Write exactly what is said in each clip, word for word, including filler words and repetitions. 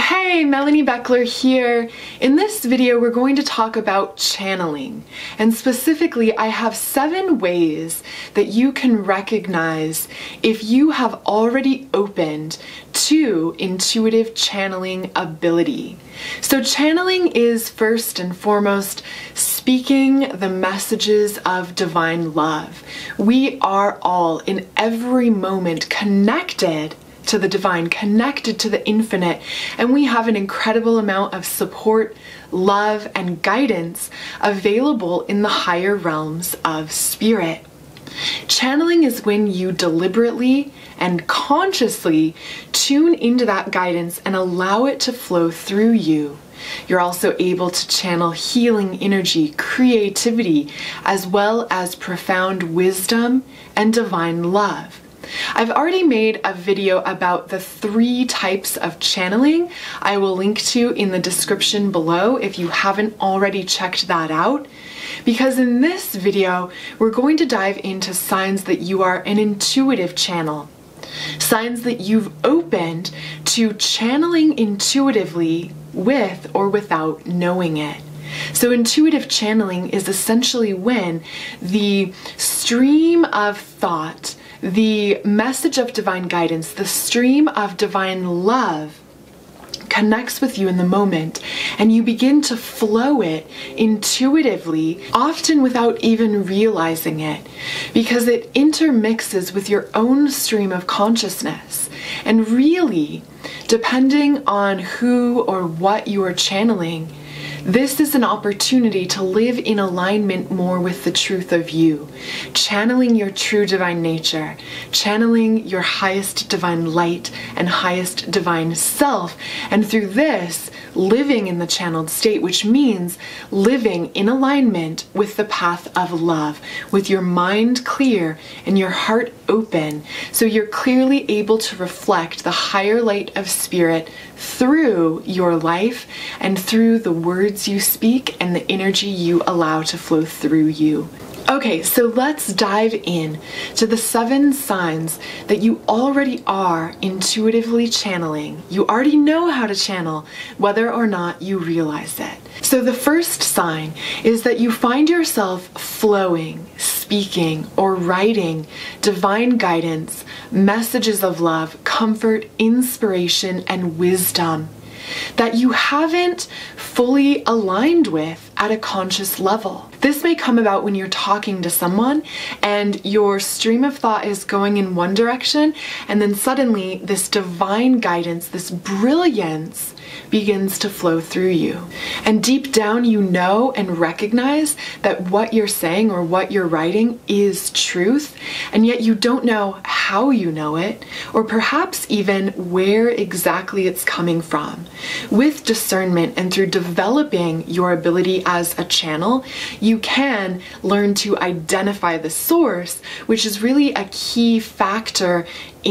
Hey, Melanie Beckler here. In this video, we're going to talk about channeling. And specifically, I have seven ways that you can recognize if you have already opened to intuitive channeling ability. So channeling is first and foremost speaking the messages of divine love. We are all in every moment connected to the divine, connected to the infinite, and we have an incredible amount of support, love, and guidance available in the higher realms of spirit. Channeling is when you deliberately and consciously tune into that guidance and allow it to flow through you. You're also able to channel healing energy, creativity, as well as profound wisdom and divine love. I've already made a video about the three types of channeling I will link to in the description below if you haven't already checked that out. Because in this video, we're going to dive into signs that you are an intuitive channel. Signs that you've opened to channeling intuitively with or without knowing it. So intuitive channeling is essentially when the stream of thought, the message of divine guidance, the stream of divine love connects with you in the moment, and you begin to flow it intuitively, often without even realizing it, because it intermixes with your own stream of consciousness. And really, depending on who or what you are channeling, this is an opportunity to live in alignment more with the truth of you, channeling your true divine nature, channeling your highest divine light and highest divine self, and through this, living in the channeled state, which means living in alignment with the path of love, with your mind clear and your heart open, so you're clearly able to reflect the higher light of spirit through your life and through the words you speak and the energy you allow to flow through you. Okay, so let's dive in to the seven signs that you already are intuitively channeling. You already know how to channel, whether or not you realize it. So the first sign is that you find yourself flowing, speaking, or writing divine guidance, messages of love, comfort, inspiration, and wisdom that you haven't fully aligned with at a conscious level. This may come about when you're talking to someone and your stream of thought is going in one direction, and then suddenly this divine guidance, this brilliance begins to flow through you. And deep down you know and recognize that what you're saying or what you're writing is truth, and yet you don't know how you know it, or perhaps even where exactly it's coming from. With discernment and through developing your ability as a channel, you can learn to identify the source, which is really a key factor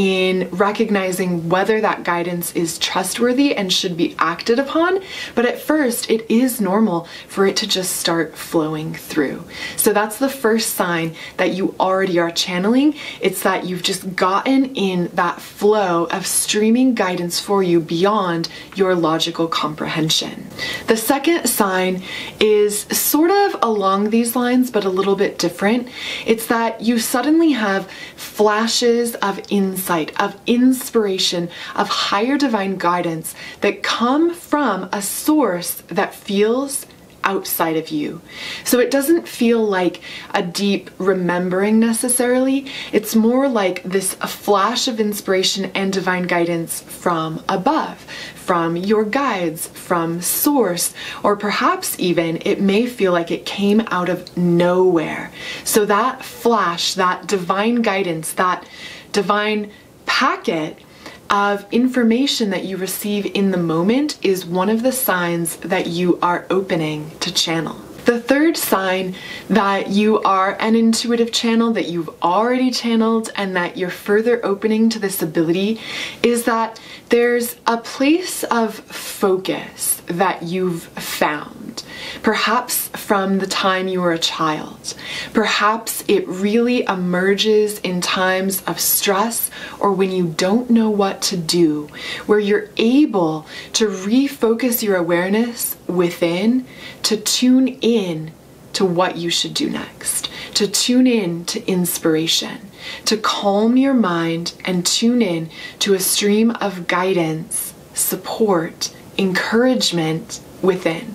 in recognizing whether that guidance is trustworthy and should be acted upon. But at first, it is normal for it to just start flowing through. So that's the first sign that you already are channeling. It's that you've just gotten in that flow of streaming guidance for you beyond your logical comprehension. The second sign is sort of along these lines, but a little bit different. It's that you suddenly have flashes of insight, of inspiration, of higher divine guidance that come from a source that feels outside of you. So it doesn't feel like a deep remembering necessarily. It's more like this a flash of inspiration and divine guidance from above, from your guides, from source, or perhaps even it may feel like it came out of nowhere. So that flash, that divine guidance, that divine packet of information that you receive in the moment is one of the signs that you are opening to channel. The third sign that you are an intuitive channel, that you've already channeled, and that you're further opening to this ability is that there's a place of focus that you've found. perhaps from the time you were a child. Perhaps it really emerges in times of stress or when you don't know what to do, where you're able to refocus your awareness within, to tune in to what you should do next, to tune in to inspiration, to calm your mind and tune in to a stream of guidance, support, encouragement within.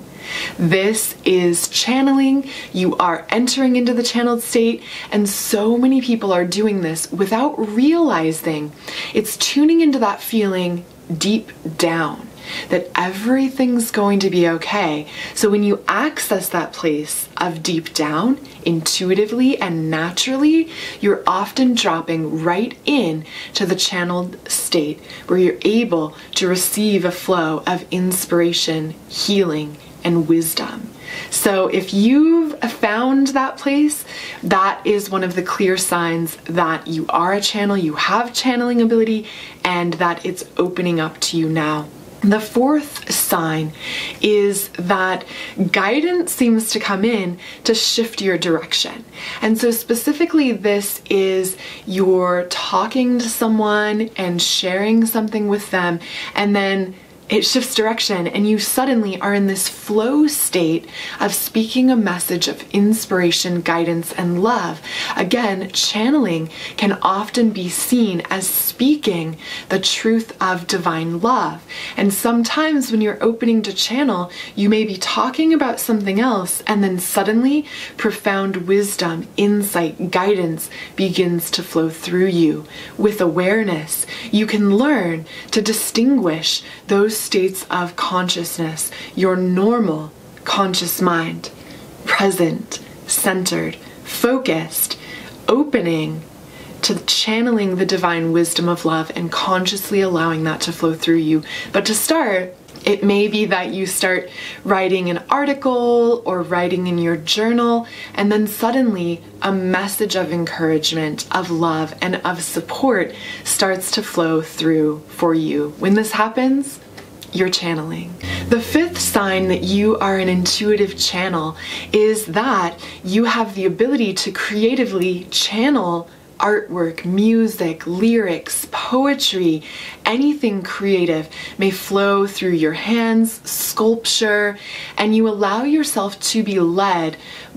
This is channeling. You are entering into the channeled state, and so many people are doing this without realizing. It's tuning into that feeling deep down that everything's going to be okay. So when you access that place of deep down, intuitively and naturally, you're often dropping right in to the channeled state where you're able to receive a flow of inspiration, healing, and wisdom. So if you've found that place, that is one of the clear signs that you are a channel, you have channeling ability, and that it's opening up to you now. The fourth sign is that guidance seems to come in to shift your direction. And so specifically this is you're talking to someone and sharing something with them, and then it shifts direction and you suddenly are in this flow state of speaking a message of inspiration, guidance, and love. Again, channeling can often be seen as speaking the truth of divine love. And sometimes when you're opening to channel, you may be talking about something else, and then suddenly profound wisdom, insight, guidance begins to flow through you. With awareness, you can learn to distinguish those states of consciousness, your normal conscious mind, present, centered, focused, opening to channeling the divine wisdom of love and consciously allowing that to flow through you. But to start, it may be that you start writing an article or writing in your journal, and then suddenly a message of encouragement, of love, and of support starts to flow through for you. When this happens, you're channeling. The fifth sign that you are an intuitive channel is that you have the ability to creatively channel artwork, music, lyrics, poetry, anything creative may flow through your hands, sculpture, and you allow yourself to be led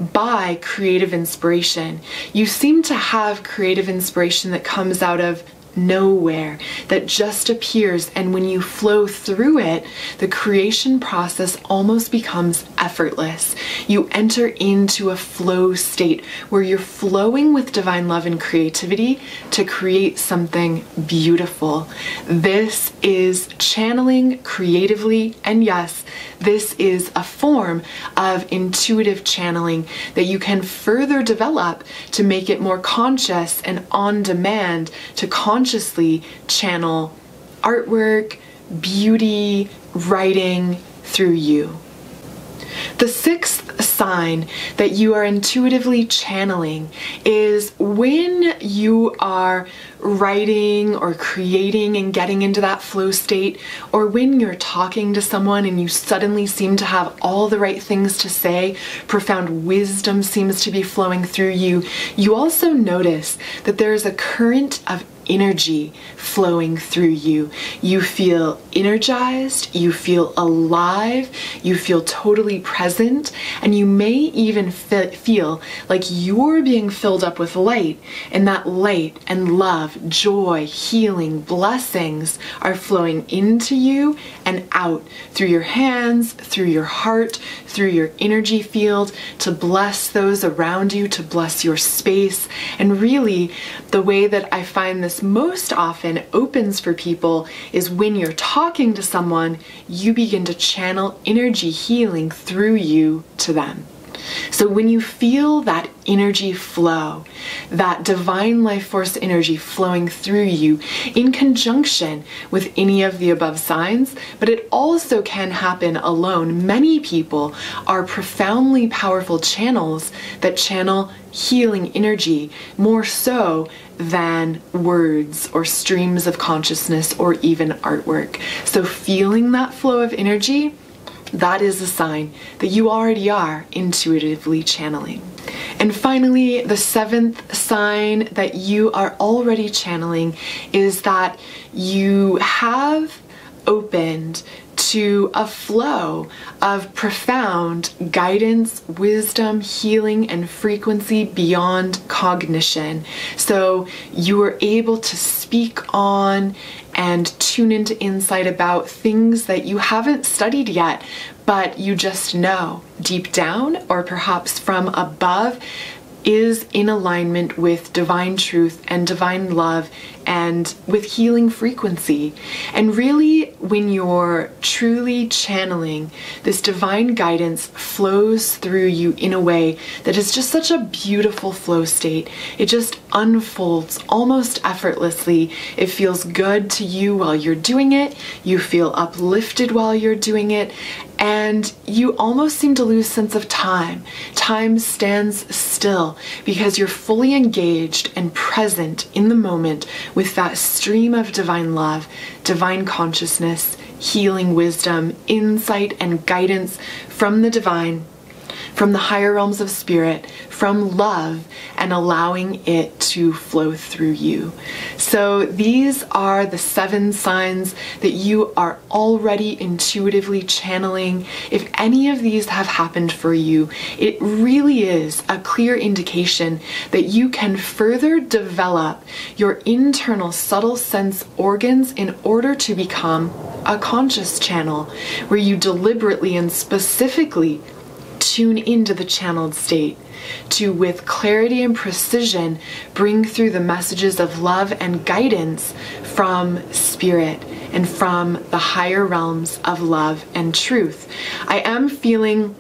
by creative inspiration. You seem to have creative inspiration that comes out of nowhere, that just appears, and when you flow through it, the creation process almost becomes effortless. You enter into a flow state where you're flowing with divine love and creativity to create something beautiful. This is channeling creatively, and yes, this is a form of intuitive channeling that you can further develop to make it more conscious and on demand to consciously channel artwork, beauty, writing through you. The sixth sign that you are intuitively channeling is when you are writing or creating and getting into that flow state, or when you're talking to someone and you suddenly seem to have all the right things to say, profound wisdom seems to be flowing through you. You also notice that there is a current of energy flowing through you. You feel energized, you feel alive, you feel totally present, and you may even fe- feel like you're being filled up with light, and that light and love, joy, healing, blessings are flowing into you and out through your hands, through your heart, through your energy field to bless those around you, to bless your space. And really, the way that I find this most often opens for people is when you're talking to someone, you begin to channel energy healing through you to them. So when you feel that energy flow, that divine life force energy flowing through you in conjunction with any of the above signs, but it also can happen alone. Many people are profoundly powerful channels that channel healing energy more so than words or streams of consciousness or even artwork. So feeling that flow of energy, that is a sign that you already are intuitively channeling. And finally, the seventh sign that you are already channeling is that you have opened to a flow of profound guidance, wisdom, healing, and frequency beyond cognition. So you are able to speak on and tune into insight about things that you haven't studied yet, but you just know deep down, or perhaps from above, is in alignment with divine truth and divine love and with healing frequency. And really, when you're truly channeling, this divine guidance flows through you in a way that is just such a beautiful flow state. It just unfolds almost effortlessly. It feels good to you while you're doing it. You feel uplifted while you're doing it. And you almost seem to lose sense of time. Time stands still because you're fully engaged and present in the moment with that stream of divine love, divine consciousness, healing wisdom, insight, and guidance from the divine, from the higher realms of spirit, from love, and allowing it to flow through you. So these are the seven signs that you are already intuitively channeling. If any of these have happened for you, it really is a clear indication that you can further develop your internal subtle sense organs in order to become a conscious channel, where you deliberately and specifically tune into the channeled state to, with clarity and precision, bring through the messages of love and guidance from spirit and from the higher realms of love and truth. I am feeling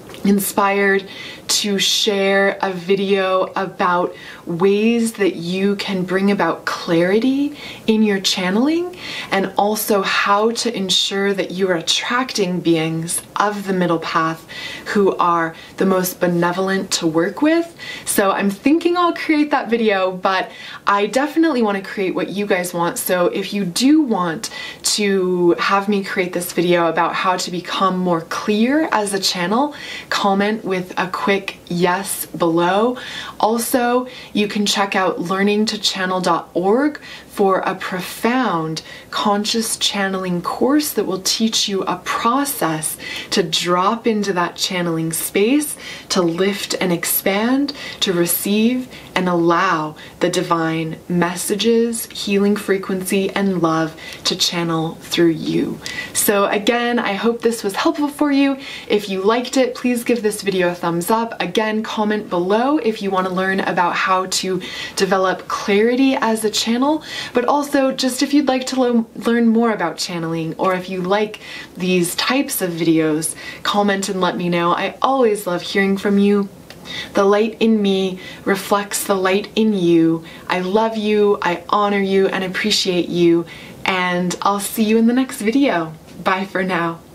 inspired to share a video about ways that you can bring about clarity in your channeling, and also how to ensure that you are attracting beings of the middle path who are the most benevolent to work with. So I'm thinking I'll create that video, but I definitely want to create what you guys want. So if you do want to have me create this video about how to become more clear as a channel, comment with a quick yes below. Also, you can check out learning to channel dot org for a profound conscious channeling course that will teach you a process to drop into that channeling space, to lift and expand, to receive and allow the divine messages, healing frequency, and love to channel through you. So again, I hope this was helpful for you. If you liked it, please give this video a thumbs up. Again, comment below if you want to learn about how to develop clarity as a channel, but also just if you'd like to lo- learn more about channeling, or if you like these types of videos, comment and let me know. I always love hearing from you. The light in me reflects the light in you. I love you, I honor you, and appreciate you, and I'll see you in the next video. Bye for now.